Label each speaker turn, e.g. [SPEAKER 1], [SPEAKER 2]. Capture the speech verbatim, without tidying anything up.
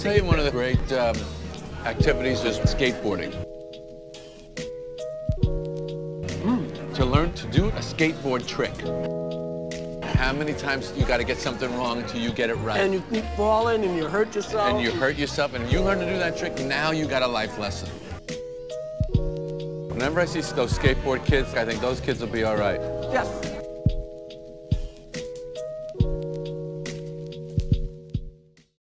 [SPEAKER 1] tell you one of the great um, activities is skateboarding. Mm. To learn to do a skateboard trick. How many times you got to get something wrong until you get it right?
[SPEAKER 2] And you keep falling and you hurt yourself.
[SPEAKER 1] And you hurt yourself, and you learn to do that trick, now you got a life lesson. Whenever I see those skateboard kids, I think those kids will be all right.
[SPEAKER 2] Yes.